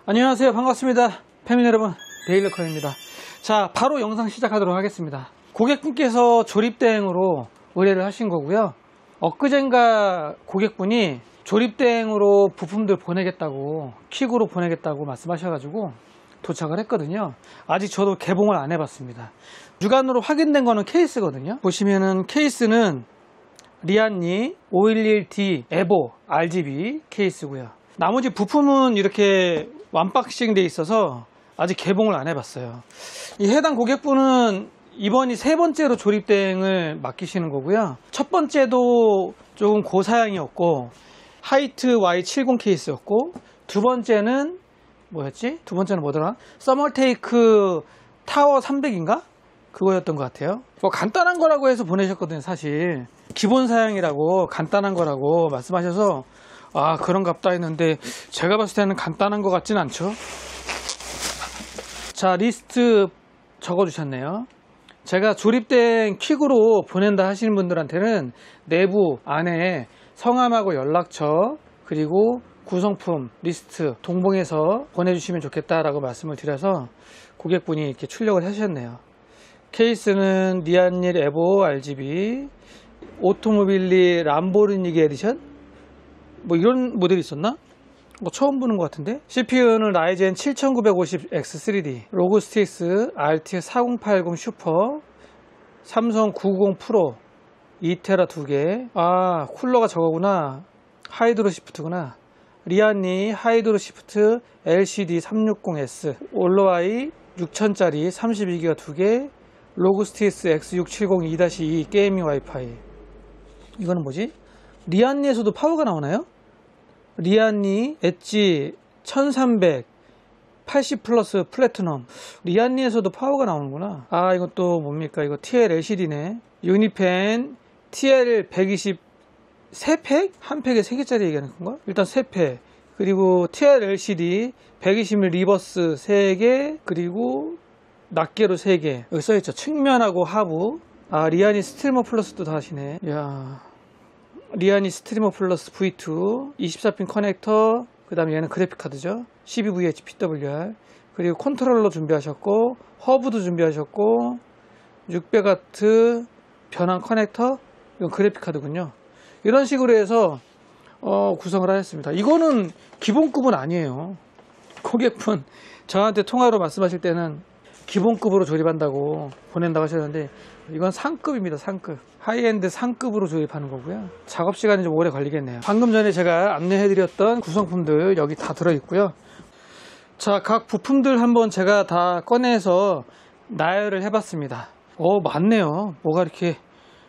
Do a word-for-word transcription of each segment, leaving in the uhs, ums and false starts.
안녕하세요. 반갑습니다. 패밀리 여러분, 데일러커입니다. 자, 바로 영상 시작하도록 하겠습니다. 고객분께서 조립대행으로 의뢰를 하신 거고요. 엊그젠가 고객분이 조립대행으로 부품들 보내겠다고, 퀵으로 보내겠다고 말씀하셔가지고 도착을 했거든요. 아직 저도 개봉을 안 해봤습니다. 육안으로 확인된 거는 케이스거든요. 보시면은 케이스는 리안니 오일일 디 에보 알지비 케이스고요. 나머지 부품은 이렇게 완박싱 돼 있어서 아직 개봉을 안 해봤어요. 이 해당 고객분은 이번이 세 번째로 조립대행을 맡기시는 거고요. 첫 번째도 조금 고사양이었고 하이트 와이 칠십 케이스였고, 두 번째는 뭐였지? 두 번째는 뭐더라? 서멀테이크 타워 삼백인가? 그거였던 것 같아요. 뭐 간단한 거라고 해서 보내셨거든요. 사실 기본 사양이라고 간단한 거라고 말씀하셔서 아 그런갑다 했는데, 제가 봤을 때는 간단한 것 같진 않죠. 자, 리스트 적어주셨네요. 제가 조립된 퀵으로 보낸다 하시는 분들한테는 내부 안에 성함하고 연락처 그리고 구성품 리스트 동봉해서 보내주시면 좋겠다라고 말씀을 드려서 고객분이 이렇게 출력을 하셨네요. 케이스는 리안니 에보 알지비 오토모빌리 람보르니게 에디션, 뭐 이런 모델이 있었나? 뭐 처음 보는 것 같은데. 씨피유는 라이젠 칠천구백오십 엑스 쓰리 디, 로그스틱스 알티엑스 사공팔공 슈퍼, 삼성 구백십 프로 이 테라 두 개. 아, 쿨러가 저거구나. 하이드로 시프트구나. 리안니 하이드로 시프트 엘시디 삼백육십 에스, 올로아이 육천짜리 삼십이 기가 두 개, 로그스틱스 엑스 육백칠십 이 이 게이밍 와이파이. 이거는 뭐지? 리안니에서도 파워가 나오나요? 리안니 엣지 천삼백 팔십 플러스 플래티넘. 리안니에서도 파워가 나오는구나. 아, 이건 또 뭡니까? 이거 티엘 엘시디네. 유니펜 티엘 백이십 세 팩? 한 팩에 세 개짜리 얘기하는 건가? 일단 세 팩. 그리고 티엘 엘시디 백이십 밀리미터 리버스 세 개, 그리고 낱개로 세 개. 여기 써있죠. 측면하고 하부. 아, 리안니 스트리머 플러스도 다 하시네. 이야. 리안니 스트리머 플러스 브이 투 이십사 핀 커넥터, 그 다음에 얘는 그래픽카드죠. 십이 브이 에이치 피 더블유 알, 그리고 컨트롤러 준비하셨고, 허브도 준비하셨고, 육백 와트 변환 커넥터, 이건 그래픽카드군요. 이런 식으로 해서 어, 구성을 하였습니다. 이거는 기본급은 아니에요. 고객분 저한테 통화로 말씀하실 때는 기본급으로 조립한다고 보낸다고 하셨는데, 이건 상급입니다. 상급. 하이엔드 상급으로 조립하는 거고요. 작업 시간이 좀 오래 걸리겠네요. 방금 전에 제가 안내해드렸던 구성품들 여기 다 들어있고요. 자, 각 부품들 한번 제가 다 꺼내서 나열을 해봤습니다. 어, 많네요. 뭐가 이렇게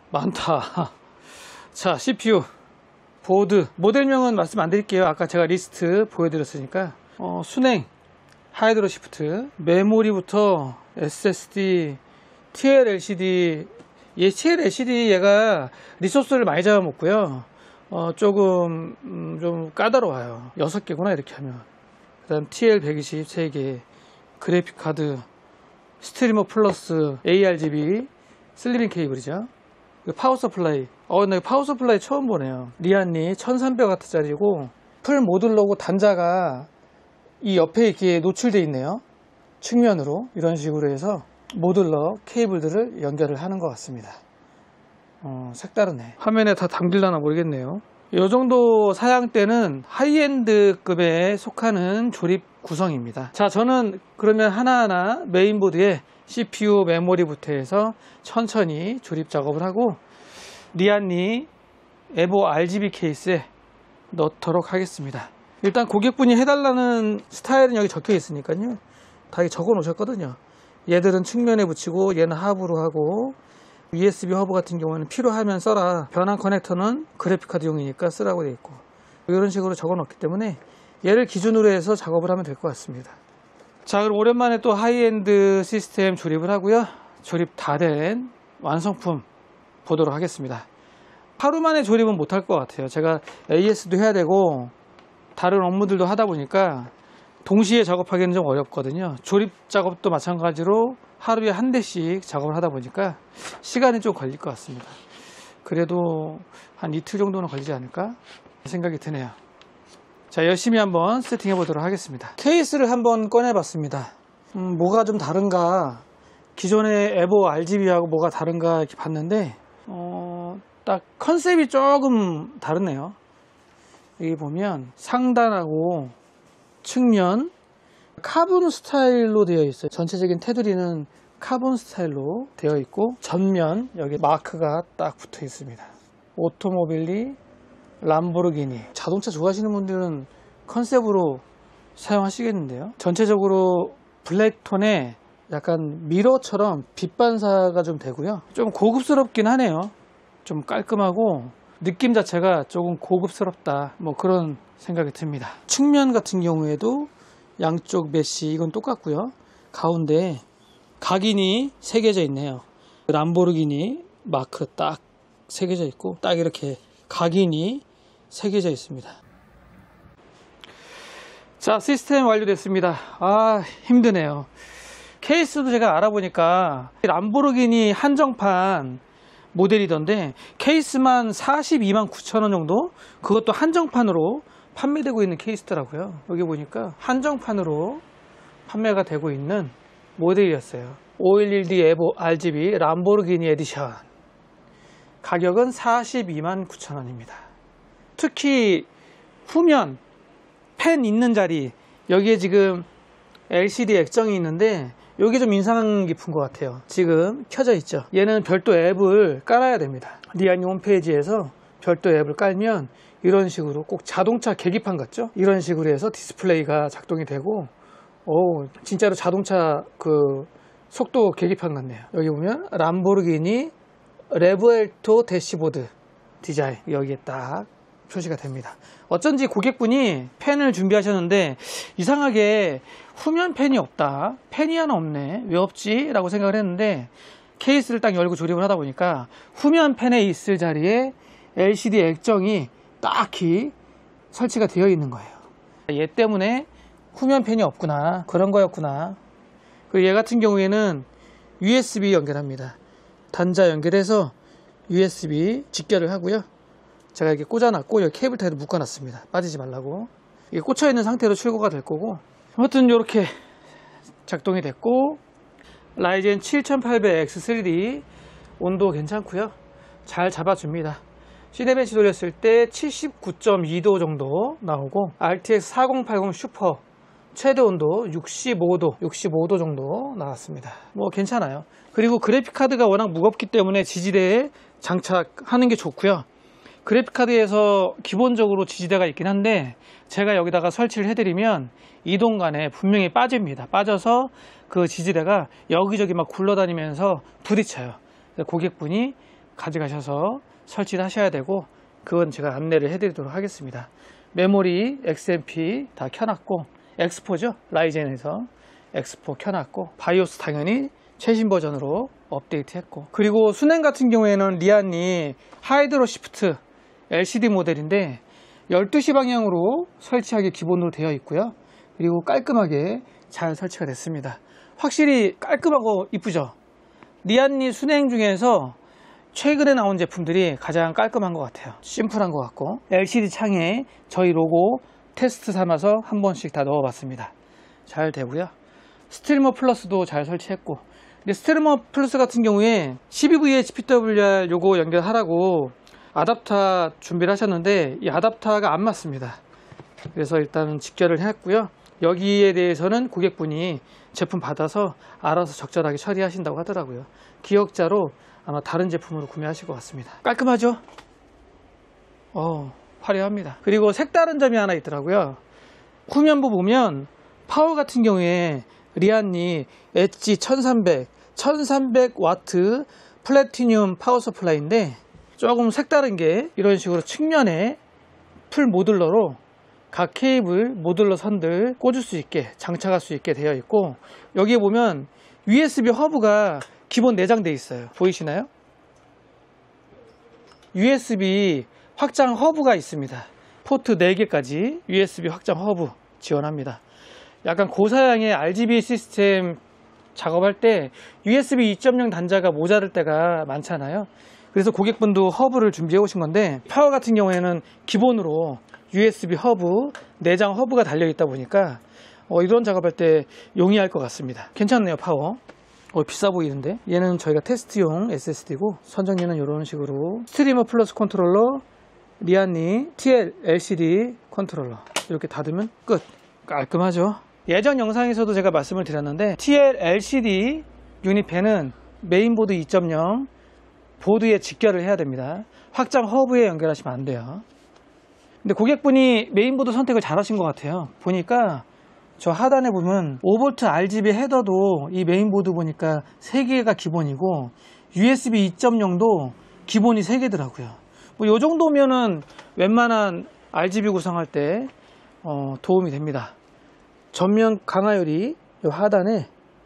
많다. 자, 씨피유, 보드, 모델명은 말씀 안 드릴게요. 아까 제가 리스트 보여드렸으니까. 어, 순행, 하이드로 시프트, 메모리부터 에스에스디, 티엘 엘시디. 얘 티엘 엘시디 얘가 리소스를 많이 잡아먹고요. 어, 조금 음, 좀 까다로워요. 여섯 개구나 이렇게 하면. 그 다음 티엘 백이십 세 개, 그래픽카드, 스트리머 플러스 에이알지비 슬리빙 케이블이죠. 파워 서플라이. 어, 나 파워 서플라이 처음 보네요. 리안니 천삼백 와트짜리고 풀 모듈러고 단자가 이 옆에 이렇게 노출되어 있네요. 측면으로 이런 식으로 해서 모듈러 케이블들을 연결을 하는 것 같습니다. 어, 색다르네. 화면에 다 담길라나 모르겠네요. 이 정도 사양대는 하이엔드급에 속하는 조립 구성입니다. 자, 저는 그러면 하나하나 메인보드에 씨피유, 메모리부터 해서 천천히 조립 작업을 하고 리안니 에보 알지비 케이스에 넣도록 하겠습니다. 일단 고객분이 해달라는 스타일은 여기 적혀 있으니까요. 다 적어 놓으셨거든요. 얘들은 측면에 붙이고 얘는 하부로 하고, 유에스비 허브 같은 경우는 필요하면 써라, 변환 커넥터는 그래픽카드용이니까 쓰라고 되어 있고, 이런 식으로 적어 놓기 때문에 얘를 기준으로 해서 작업을 하면 될 것 같습니다. 자, 그럼 오랜만에 또 하이엔드 시스템 조립을 하고요. 조립 다 된 완성품 보도록 하겠습니다. 하루 만에 조립은 못할 것 같아요. 제가 에이에스도 해야 되고 다른 업무들도 하다 보니까 동시에 작업하기는 좀 어렵거든요. 조립 작업도 마찬가지로 하루에 한 대씩 작업을 하다 보니까 시간이 좀 걸릴 것 같습니다. 그래도 한 이틀 정도는 걸리지 않을까 생각이 드네요. 자, 자, 열심히 한번 세팅해 보도록 하겠습니다. 케이스를 한번 꺼내 봤습니다. 음, 뭐가 좀 다른가, 기존의 에보 알지비하고 뭐가 다른가 이렇게 봤는데 어, 딱 컨셉이 조금 다르네요. 여기 보면 상단하고 측면 카본 스타일로 되어 있어요. 전체적인 테두리는 카본 스타일로 되어 있고, 전면 여기 마크가 딱 붙어 있습니다. 오토모빌리 람보르기니. 자동차 좋아하시는 분들은 컨셉으로 사용하시겠는데요. 전체적으로 블랙톤에 약간 미러처럼 빛 반사가 좀 되고요. 좀 고급스럽긴 하네요. 좀 깔끔하고 느낌 자체가 조금 고급스럽다, 뭐 그런 생각이 듭니다. 측면 같은 경우에도 양쪽 메쉬 이건 똑같고요. 가운데 각인이 새겨져 있네요. 람보르기니 마크 딱 새겨져 있고, 딱 이렇게 각인이 새겨져 있습니다. 자, 시스템 완료됐습니다. 아, 힘드네요. 케이스도 제가 알아보니까 람보르기니 한정판 모델이던데 케이스만 사십이만 구천 원 정도? 그것도 한정판으로 판매되고 있는 케이스더라고요. 여기 보니까 한정판으로 판매가 되고 있는 모델이었어요. 오백십일 디 에보 알지비 람보르기니 에디션. 가격은 사십이만 구천 원입니다. 특히 후면 펜 있는 자리, 여기에 지금 엘시디 액정이 있는데 여기 좀 인상 깊은 것 같아요. 지금 켜져 있죠. 얘는 별도 앱을 깔아야 됩니다. 리안이 홈페이지에서 별도 앱을 깔면 이런 식으로 꼭 자동차 계기판 같죠? 이런 식으로 해서 디스플레이가 작동이 되고, 오, 진짜로 자동차 그 속도 계기판 같네요. 여기 보면 람보르기니 레브엘토 대시보드 디자인, 여기에 딱 표시가 됩니다. 어쩐지 고객분이 펜을 준비하셨는데 이상하게 후면 펜이 없다, 펜이 하나 없네, 왜 없지? 라고 생각을 했는데 케이스를 딱 열고 조립을 하다 보니까 후면 펜에 있을 자리에 엘시디 액정이 딱히 설치가 되어 있는 거예요. 얘 때문에 후면 펜이 없구나, 그런 거였구나. 그리고 얘 같은 경우에는 유에스비 연결합니다. 단자 연결해서 유에스비 직결을 하고요. 제가 이렇게 꽂아놨고 여기 케이블 타이도 묶어놨습니다. 빠지지 말라고. 이게 꽂혀있는 상태로 출고가 될 거고, 아무튼 이렇게 작동이 됐고, 라이젠 칠천팔백 엑스 쓰리 디 온도 괜찮고요. 잘 잡아줍니다. 시네벤치 돌렸을 때 칠십구 점 이 도 정도 나오고, 알티엑스 사공팔공 슈퍼 최대 온도 육십오 도, 육십오 도 정도 나왔습니다. 뭐 괜찮아요. 그리고 그래픽카드가 워낙 무겁기 때문에 지지대에 장착하는 게 좋고요. 그래픽카드에서 기본적으로 지지대가 있긴 한데 제가 여기다가 설치를 해드리면 이동간에 분명히 빠집니다. 빠져서 그 지지대가 여기저기 막 굴러다니면서 부딪혀요. 고객분이 가져가셔서 설치를 하셔야 되고, 그건 제가 안내를 해드리도록 하겠습니다. 메모리 엑스엠피 다 켜놨고, 엑스포죠, 라이젠에서 엑스포 켜놨고, 바이오스 당연히 최신 버전으로 업데이트했고, 그리고 순행 같은 경우에는 리안이 하이드로 시프트 엘시디 모델인데 열두 시 방향으로 설치하기 기본으로 되어 있고요. 그리고 깔끔하게 잘 설치가 됐습니다. 확실히 깔끔하고 이쁘죠. 리안이 순행 중에서 최근에 나온 제품들이 가장 깔끔한 것 같아요. 심플한 것 같고, 엘시디 창에 저희 로고 테스트 삼아서 한 번씩 다 넣어봤습니다. 잘 되고요. 스틸머 플러스도 잘 설치했고, 근데 스틸머 플러스 같은 경우에 십이 브이에이치 피더블유알 요거 연결하라고 아답터 준비를 하셨는데 이 아답터가 안 맞습니다. 그래서 일단 직결을 했고요. 여기에 대해서는 고객분이 제품 받아서 알아서 적절하게 처리하신다고 하더라고요. 기억자로 아마 다른 제품으로 구매하실 것 같습니다. 깔끔하죠? 어, 화려합니다. 그리고 색다른 점이 하나 있더라고요. 후면부 보면 파워 같은 경우에 리안이 엣지 천삼백, 천삼백 와트 플래티늄 파워 서플라이인데 조금 색다른 게 이런 식으로 측면에 풀 모듈러로 각 케이블 모듈러 선들 꽂을 수 있게 장착할 수 있게 되어 있고, 여기에 보면 유에스비 허브가 기본 내장되어 있어요. 보이시나요? 유에스비 확장 허브가 있습니다. 포트 네 개까지 유에스비 확장 허브 지원합니다. 약간 고사양의 알지비 시스템 작업할 때 유에스비 이 점 영 단자가 모자랄 때가 많잖아요. 그래서 고객분도 허브를 준비해 오신 건데, 파워 같은 경우에는 기본으로 유에스비 허브, 내장 허브가 달려있다 보니까 어, 이런 작업할 때 용이할 것 같습니다. 괜찮네요. 파워. 어, 비싸 보이는데. 얘는 저희가 테스트용 에스에스디고 선정리는 이런 식으로 스트리머 플러스 컨트롤러, 리안니 티엘 엘시디 컨트롤러 이렇게 닫으면 끝. 깔끔하죠. 예전 영상에서도 제가 말씀을 드렸는데 티엘 엘시디 유닛팬은 메인보드 이 점 영 보드에 직결을 해야 됩니다. 확장 허브에 연결하시면 안 돼요. 근데 고객분이 메인보드 선택을 잘 하신 것 같아요. 보니까 저 하단에 보면 오 볼트 알지비 헤더도 이 메인보드 보니까 세 개가 기본이고 유에스비 이 점 영도 기본이 세 개더라고요. 뭐 요 정도면은 웬만한 알지비 구성할 때 어, 도움이 됩니다. 전면 강화유리 요 하단에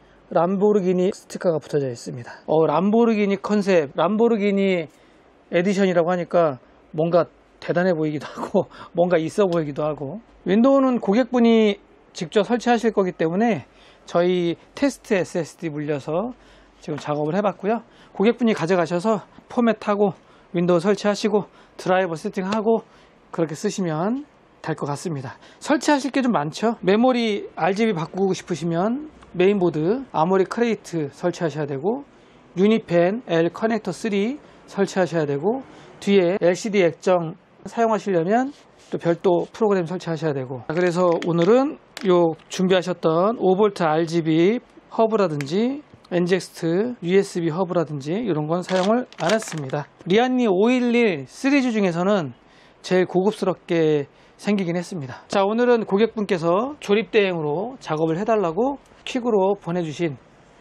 람보르기니 스티커가 붙어져 있습니다. 어, 람보르기니 컨셉, 람보르기니 에디션이라고 하니까 뭔가 대단해 보이기도 하고 뭔가 있어 보이기도 하고. 윈도우는 고객분이 직접 설치하실 거기 때문에 저희 테스트 에스에스디 물려서 지금 작업을 해봤고요. 고객분이 가져가셔서 포맷하고 윈도우 설치하시고 드라이버 세팅하고 그렇게 쓰시면 될 것 같습니다. 설치하실 게 좀 많죠. 메모리 알지비 바꾸고 싶으시면 메인보드 아모리 크레이트 설치하셔야 되고 유니펜 L 커넥터 쓰리 설치하셔야 되고 뒤에 엘시디 액정 사용하시려면 또 별도 프로그램 설치하셔야 되고. 그래서 오늘은 요 준비하셨던 오 볼트 알지비 허브라든지 엔젝스트 유에스비 허브라든지 이런 건 사용을 안 했습니다. 리안니 오백십일 시리즈 중에서는 제일 고급스럽게 생기긴 했습니다. 자, 오늘은 고객분께서 조립대행으로 작업을 해달라고 퀵으로 보내주신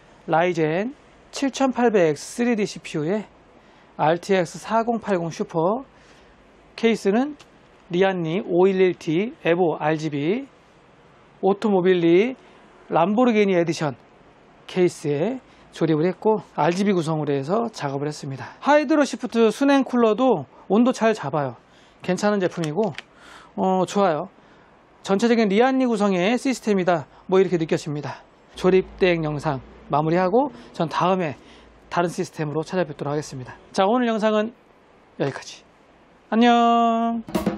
라이젠 칠천팔백 엑스 쓰리디 씨피유에 알티엑스 사공팔공 슈퍼, 케이스는 리안니 오백십일 티 에보 알지비 오토모빌리 람보르기니 에디션 케이스에 조립을 했고 알지비 구성으로 해서 작업을 했습니다. 하이드로 시프트 순행 쿨러도 온도 잘 잡아요. 괜찮은 제품이고 어, 좋아요. 전체적인 리안니 구성의 시스템이다 뭐 이렇게 느껴집니다. 조립대행 영상 마무리하고 전 다음에 다른 시스템으로 찾아뵙도록 하겠습니다. 자, 오늘 영상은 여기까지. 안녕.